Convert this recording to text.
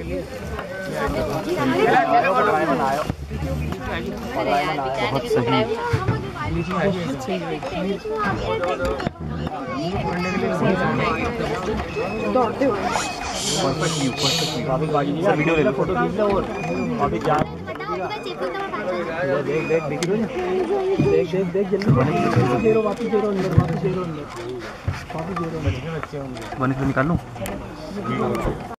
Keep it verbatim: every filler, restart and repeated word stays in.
बहुत सही। वीडियो ले लो, फोटो अभी क्या देख देख देख देख देख देख जल्दी दे रो, वापस दे रो अंदर, वापस दे रो अंदर, वापस दे रो। बच्चे निकाल लूं।